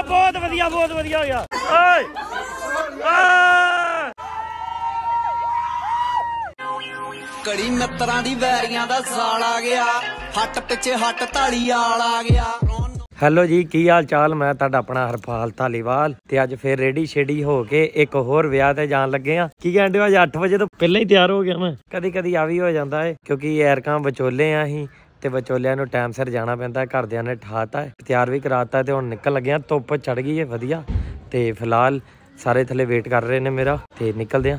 बहुत वधिया हो गया। कड़ी मित्रां दी वैरियां दा साल आ गया, हट पिछे हट धालीवाल आ गया। ਹੈਲੋ ਜੀ, ਕੀ ਹਾਲ ਚਾਲ। ਮੈਂ ਤੁਹਾਡਾ ਆਪਣਾ ਹਰਪਾਲ ਧਾਲੀਵਾਲ ਤੇ ਅੱਜ ਫੇਰ ਰੈਡੀ ਸ਼ੇਡੀ ਹੋ ਕੇ ਇੱਕ ਹੋਰ ਵਿਆਹ ਤੇ ਜਾਣ ਲੱਗੇ ਆ। ਕੀ ਕਹਿੰਦੇ ਹੋ, ਅੱਜ 8 ਵਜੇ ਤੋਂ ਪਹਿਲਾਂ ਹੀ ਤਿਆਰ ਹੋ ਗਿਆ ਮੈਂ। ਕਦੀ ਕਦੀ ਆ ਵੀ ਹੋ ਜਾਂਦਾ ਹੈ ਕਿਉਂਕਿ ਐਰਕਾਂ ਵਿਚੋਲੇ ਆ ਅਸੀਂ ਤੇ ਵਿਚੋਲਿਆਂ ਨੂੰ ਟਾਈਮ ਸਿਰ ਜਾਣਾ ਪੈਂਦਾ। ਘਰਦਿਆਂ ਨੇ ਠਾਤਾ, ਤਿਆਰ ਵੀ ਕਰਾਤਾ ਤੇ ਹੁਣ ਨਿਕਲ ਲੱਗੇ ਆ। ਧੁੱਪ ਚੜ ਗਈ ਹੈ ਵਧੀਆ ਤੇ ਫਿਲਹਾਲ ਸਾਰੇ ਥੱਲੇ ਵੇਟ ਕਰ ਰਹੇ ਨੇ ਮੇਰਾ ਤੇ ਨਿਕਲਦੇ ਆ।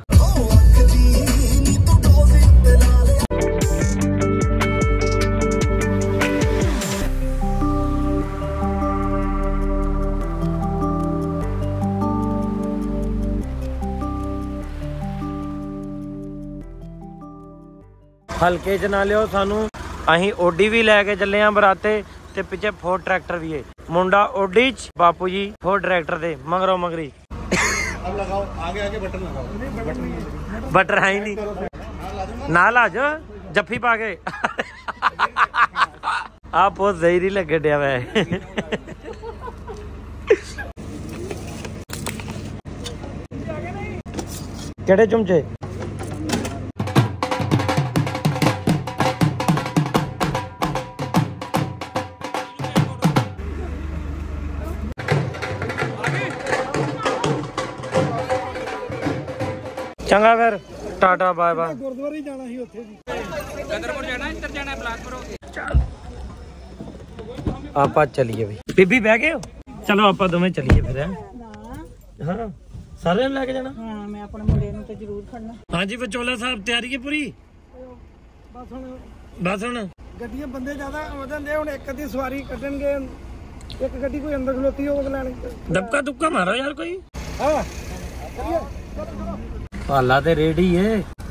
ਹਲਕੇ ਚ ਨਾ ਲਿਓ ਸਾਨੂੰ, ਅਸੀਂ ਓਡੀ ਵੀ ਲੈ ਕੇ ਚੱਲੇ ਆ ਬਰਾਤੇ ਤੇ ਪਿੱਛੇ ਫੋਰਡ ਟਰੈਕਟਰ ਵੀ ਹੈ। ਮੁੰਡਾ ਓਡੀ ਚ, ਬਾਪੂ ਜੀ ਫੋਰਡ ਟਰੈਕਟਰ ਦੇ ਮਗਰੋਂ ਮਗਰੀ। अब लगाओ, आगे आगे बटन लगाओ। बटन है ही नहीं, ना ला जो जफ्फी पा के। आप बहुत जहरी लगे डिया वै। केड़े चमचे? चंगा फिर टाटा बाय बाय। गुरुद्वारे जाना ही उत्थे जी, गदरपुर जाना, इधर जाना बिलासपुर। आप चलिए भाई। बीबी बह गए हो? चलो आप दोवें चलिए फिर। हाँ सारे लेके जाना। हाँ मैं अपने मुंडे नूं ते जरूर खड़ना। हाँ जी विचोला साहब, तैयारी है पूरी? बस हुण गड्डियां बंदे ज्यादा वधन दे, हुण एक अद्धी सवारी कड्डणगे, एक गड्डी कोई अंदर खलोती होवे लैण। दबका दुबका मारो यार कोई। हां चलिए पाला ते रेडी है।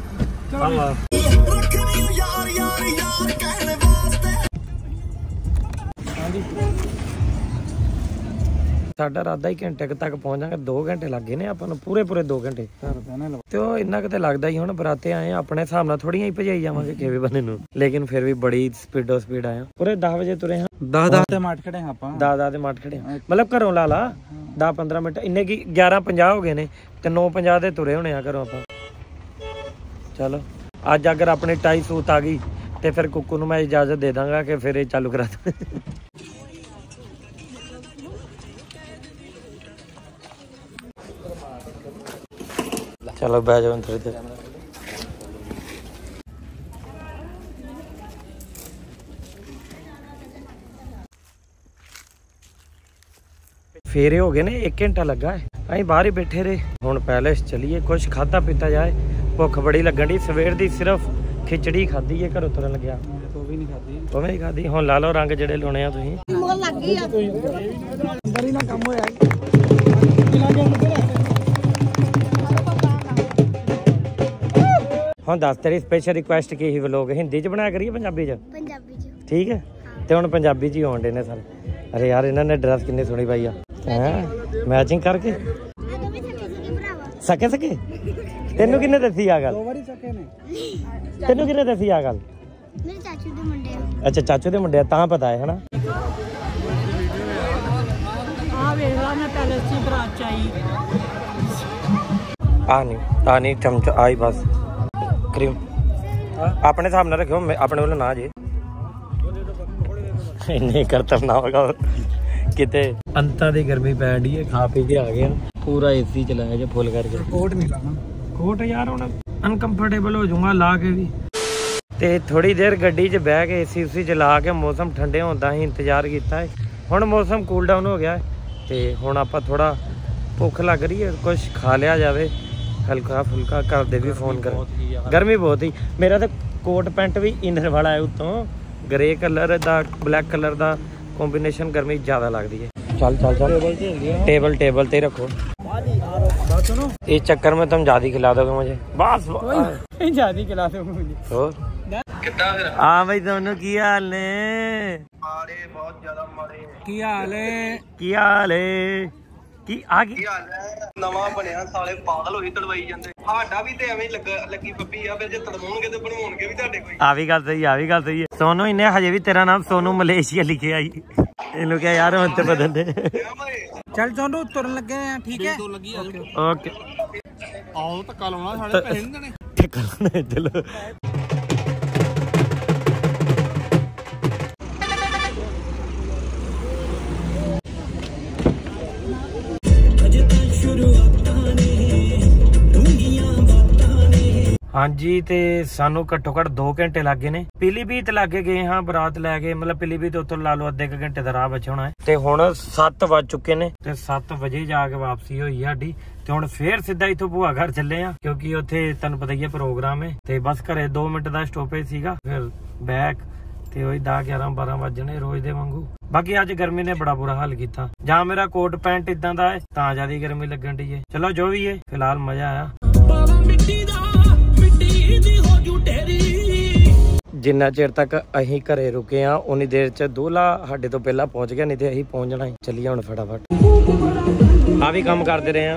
साडा राधा ही घंटे तक पहुंच जाएगा। 2 घंटे लग गए ने आपां नूं, पूरे 2 घंटे ते ओ इन्ना किते लगदा ही। हुण बराते आए अपने हिसाब नाल थोड़ियां ही भजाई जावांगे किवे बंदे नूं, लेकिन फिर भी बड़ी स्पीड आया। पूरे 10 बजे तुरे हां। 10 ते माठ खड़े हां आपां। 10 ते माठ खड़े मतलब घरों ला 10-15 मिनट इन्ने की 11:50 हो गए ने ते 9:50 ते तुरे होने आ घरों आपां। चलो अज अगर अपनी टाई सूत आ गई तो फिर कुकू नूं मैं इजाजत दे दांगा कि फिर ये चालू करा दे। चलो बह जाओ थोड़ी देर। फेरे हो गए ने, 1 घंटा लगा है। अं बाहर ही बैठे रहे। हुण पैलेस चलीए, कुछ खाधा पीता जाए। भुख बड़ी लगन डी, सवेर दी सिर्फ खिचड़ी खाधी है घरों तुरन लग्या। वो भी नहीं खाधी। हुण ला लो रंग जेडे लाने आ तुसीं। हुण दस तेरी स्पेशल रिक्वेस्ट की ही व्लॉग हिंदी च बनाया करिए पंजाबी च? पंजाबी च ठीक है। ते हुण पंजाबी च ही आउण डे ने सारे। अरे यार इन्होंने ड्रेस कितनी सोहनी पाई आ, मैचिंग करके। सके तेनू किन्ने दसी आ गल? तेनू किन्ने दसी आ गल? मेरे चाचू दे मुंडे। अच्छा चाचू दे मुंडे तां पता है ना। आ वेख ला मैं पैलेस च बरात च आई। आ नहीं चमच आई बस। क्रीम अपने हिसाब नाल रखियो, अपने वालों ना जे नहीं करता ना होगा। किते अंता दी गर्मी पैण दी है, खा पी के आ गया। पूरा एसी चलाया जो फुल करके। कोट नहीं लाना, कोट यार हुण अनकंफर्टेबल हो जाऊंगा ला के भी। ते थोड़ी देर गड्डी च बह के एसी उसी चला के मौसम ठंडे होंदा ही इंतजार किया है। हुण मौसम कूल डाउन हो गया है ते हुण आपां थोड़ा भुख लग रही है, कुछ खा लिया जाए हल्का फुल्का। घर दे भी फोन कर, गर्मी बहुत ही। मेरा तो कोट पैंट भी इनर वाला है, उत्तों ग्रे कलर दा ब्लैक कलर दा कॉम्बिनेशन गर्मी ज्यादा लगती है। चल टेबल ते रखो। इस चक्कर में तुम ज्यादा खिला दोगे मुझे। बस ज्यादा खिला दोगे मुझे। हाँ भाई दोनों की हाल ने? बहुत ज्यादा माड़े। की हाल है? की आ गई नवा बनया साले पागल होई तड़वाई जांदे। साडा भी ते एवें लगी पप्पी आ, फिर जे तड़वाउणगे ते बनवाउणगे भी तुहाडे कोई। आ भी गल सही है। सोनू इन्हें हजे भी तेरा नाम सोनू मलेशिया लिखे आई। इन्हू क्या यार हुण ते बदल दे। ਚੱਲ ਤੁਹਾਨੂੰ ਤੁਰਨ ਲੱਗੇ ਆ ਠੀਕ ਹੈ ਓਕੇ ਆਓ ਧੱਕਾ ਲਾਉਣਾ ਸਾਡੇ ਪੈਸੇ ਨਹੀਂ ਦੇਣੇ ਧੱਕਾ ਲਾਉਣਾ ਚਲੋ ਹਾਂਜੀ ਤੇ ਸਾਨੂੰ ਘੱਟੋ ਘੱਟ 2 ਘੰਟੇ ਲੱਗੇ ਨੇ ਪੀਲੀਭੀਤ ਲਾਗੇ ਗਏ ਹਾਂ ਬਰਾਤ ਲੈ ਕੇ ਮਤਲਬ ਪੀਲੀਭੀਤ ਉੱਥੋਂ ਲਾ ਲਓ ਅੱਧੇ ਘੰਟੇ ਦਾ ਰਾਹ ਬਚਣਾ ਹੈ ਤੇ ਹੁਣ 7 ਵੱਜ ਚੁੱਕੇ ਨੇ ਤੇ 7 ਵਜੇ ਜਾ ਕੇ ਵਾਪਸੀ ਹੋਈ ਸਾਡੀ ਤੇ ਹੁਣ ਫੇਰ ਸਿੱਧਾ ਇੱਥੋਂ ਭੂਆ ਘਰ ਚੱਲੇ ਆ ਕਿਉਂਕਿ ਉੱਥੇ ਤੁਹਾਨੂੰ ਪਤਾ ਹੀ ਹੈ ਪ੍ਰੋਗਰਾਮ ਹੈ ਤੇ ਬਸ ਘਰੇ 2 ਮਿੰਟ ਦਾ ਸਟਾਪੇਜ ਸੀਗਾ ਫਿਰ ਬੈਕ ਤੇ ਉਹੀ 10 11 12 ਵਜਣੇ ਰੋਜ਼ ਦੇ ਵਾਂਗੂ ਬਾਕੀ ਅੱਜ ਗਰਮੀ ਨੇ ਬੜਾ ਬੁਰਾ ਹਾਲ ਕੀਤਾ ਜਾਂ ਮੇਰਾ ਕੋਟ ਪੈਂਟ ਇਦਾਂ ਦਾ ਹੈ ਤਾਂ ਜ਼ਿਆਦਾ ਗਰਮੀ ਲੱਗਣ ਦੀ ਹੈ ਚਲੋ ਜੋ ਵੀ ਹੈ ਫਿਲਹਾਲ ਮਜ਼ਾ ਆਇਆ ਜਿੰਨਾ ਚਿਰ ਤੱਕ ਅਸੀਂ ਘਰੇ ਰੁਕੇ ਆ ਉਨੀ ਦੇਰ ਚ ਦੂਲਾ ਸਾਡੇ ਤੋਂ ਪਹਿਲਾਂ ਪਹੁੰਚ ਗਿਆ ਨਹੀਂ ਤੇ ਅਸੀਂ ਪਹੁੰਚ ਜਾਣਾ ਚੱਲੀਏ ਹੁਣ ਫਟਾਫਟ ਆ ਵੀ ਕੰਮ ਕਰਦੇ ਰਹੇ ਆ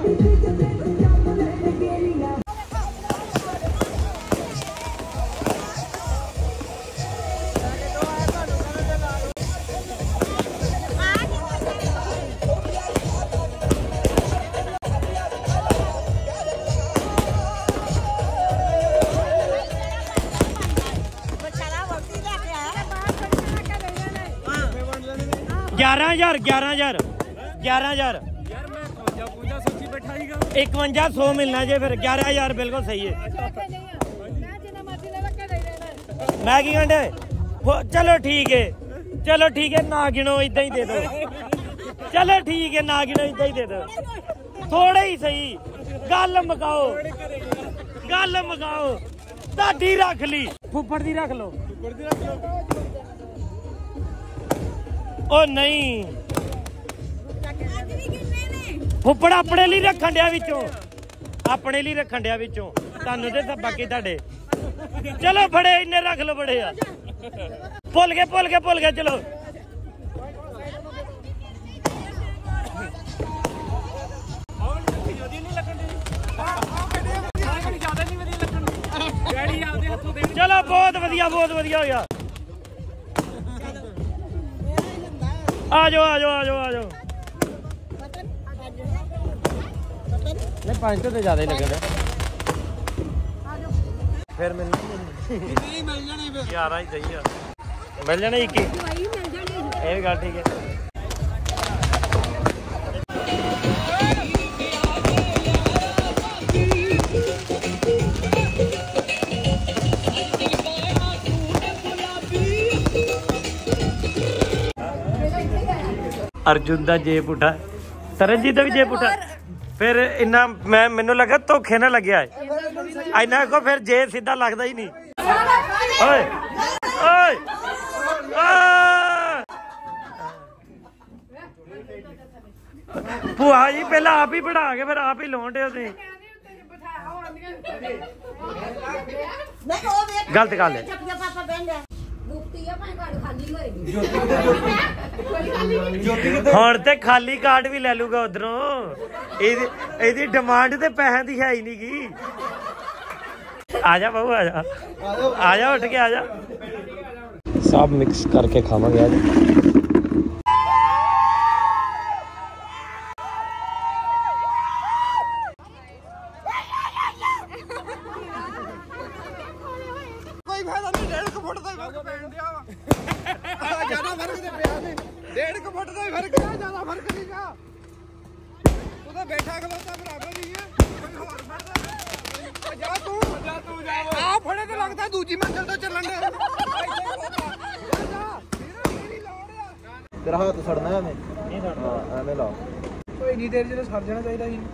$11,000 ਯਾਰ ਮੈਂ 55 ਸੱਚੀ ਬੈਠਾ ਸੀਗਾ 5100 ਮਿਲਣਾ ਜੇ ਫਿਰ 11,000 ਬਿਲਕੁਲ ਸਹੀ ਹੈ ਮੈਂ ਕੀ ਕਹਿੰਦੇ ਚਲੋ ਠੀਕ ਹੈ ਨਾ ਗਿਣੋ ਇਦਾਂ ਹੀ ਦੇ ਦੋ ਚਲੋ ਠੀਕ ਹੈ ਨਾ ਗਿਣੋ ਇਦਾਂ ਹੀ ਦੇ ਦੋ ਥੋੜਾ ਹੀ ਸਹੀ ਗੱਲ ਮਕਾਓ ਤੁਹਾਡੀ ਰੱਖ ਲਈ ਫੁੱਫੜ ਦੀ ਰੱਖ ਲਓ ਉਹ ਨਹੀਂ ਫੁੱਫੜ ਆਪਣੇ ਲਈ ਰੱਖਣ ਡਿਆ ਵਿੱਚੋਂ ਤੁਹਾਨੂੰ ਤੇ ਬਾਕੀ ਤੁਹਾਡੇ ਚਲੋ ਫੜੇ ਇੰਨੇ ਰੱਖ ਲਓ ਬੜੇ ਆ ਭੁੱਲ ਗਏ ਚਲੋ ਚਲੋ ਬਹੁਤ ਵਧੀਆ ਹੋ ਗਿਆ ਆ ਜਾਓ ਨਹੀਂ 5 ਤੋਂ ਜ਼ਿਆਦਾ ਹੀ ਲੱਗਦਾ ਫਿਰ ਮੈਨੂੰ ਮਿਲ ਜਾਣੇ 11 ਹੀ ਸਹੀ ਆ ਮਿਲ ਜਾਣੇ 21 ਇਹ ਗੱਲ ਠੀਕ ਹੈ अर्जुन का जे पुठा तरनजीत भी जे पुठा फिर इन्ना मैनू लगा धोखे ना लग्या है इन्ना को फिर जे सीधा लगता ही नहीं ओए ओए भूआ जी पहला आप ही बढ़ा के फिर आप ही लाउन डे गलत गल है ਹੁਣ ਤੇ ਖਾਲੀ ਕਾਰਡ ਵੀ ਲੈ ਲੂਗਾ ਉਧਰੋਂ ਇਹਦੀ ਡਿਮਾਂਡ ਤੇ ਪੈਸਿਆਂ ਦੀ ਹੈ ਹੀ ਨਹੀਂ ਗੀ ਆ ਜਾ ਬਾਬੂ ਆ ਜਾ ਉੱਠ ਕੇ ਆ ਜਾ ਸਭ ਮਿਕਸ ਕਰਕੇ ਖਾਵਾਂਗੇ ਅੱਜ ਕੋਈ ਫਾਇਦਾ ਨਹੀਂ 1.5 ਫੁੱਟ ਦਾ ਫਰਕ ਪੈਣ ਦਿਆ ਵਾ ਜਿਆਦਾ ਫਰਕ ਤੇ ਪਿਆ ਨਹੀਂ 1.5 ਫੁੱਟ ਦਾ ਹੀ ਫਰਕ ਆ ਜਿਆਦਾ ਫਰਕ ਨਹੀਂ ਗਾ ਤੂੰ ਤਾਂ ਬੈਠਾ ਖਲੋਤਾ ਬਰਾਬਰ ਹੀ ਹੈ ਕੋਈ ਹੋਰ ਫੜਦਾ ਜਾ ਤੂੰ ਆ ਫੜੇ ਤੇ ਲੱਗਦਾ ਦੂਜੀ ਮੰਜ਼ਲ ਤੋਂ ਚੱਲਣ ਦੇ ਤੇਰਾ ਹੱਥ ਸੜਨਾ ਐਵੇਂ ਨਹੀਂ ਸੜਨਾ ਐਵੇਂ ਲਾ ਕੋਈ ਨਹੀਂ ਦੇਰ ਜਦੋਂ ਸੜ ਜਾਣਾ ਚਾਹੀਦਾ ਸੀ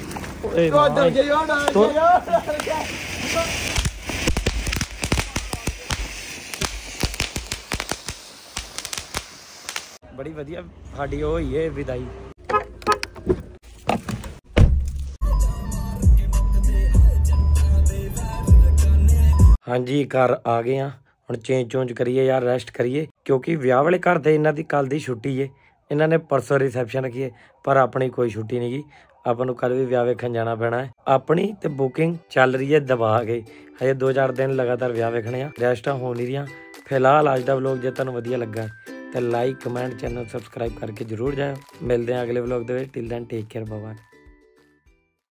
बड़ी वधिया साडी ओ होई है विदाई हाँ जी घर आ गए हैं हुण चेंज चूंज करिए यार रेस्ट करिए क्योंकि विआह वाले घर दे इन्हां दी कल दी छुट्टी है इन्हां ने परसों रिसैप्शन रखी है पर अपनी कोई छुट्टी नहीं गी ਆਪਾਂ ਨੂੰ ਕੱਲ ਵੀ ਵਿਆਹ ਵੇਖਣ ਜਾਣਾ ਪੈਣਾ ਹੈ ਆਪਣੀ ਤੇ ਬੁਕਿੰਗ ਚੱਲ ਰਹੀ ਹੈ ਦਬਾ ਕੇ ਹਜੇ 2-4 ਦਿਨ ਲਗਾਤਾਰ ਵਿਆਹ ਵੇਖਣੇ ਆ ਰੈਸਟਾਂ ਹੋ ਨਹੀਂ ਰਹੀਆਂ ਫਿਲਹਾਲ ਅੱਜ ਦਾ ਵਲੌਗ ਜੇ ਤੁਹਾਨੂੰ ਵਧੀਆ ਲੱਗਾ ਤੇ ਲਾਈਕ ਕਮੈਂਟ ਚੈਨਲ ਸਬਸਕ੍ਰਾਈਬ ਕਰਕੇ ਜਰੂਰ ਜਾਇਓ। ਮਿਲਦੇ ਹਾਂ ਅਗਲੇ ਵਲੌਗ ਦੇ ਵਿੱਚ। Till then take care, bye bye.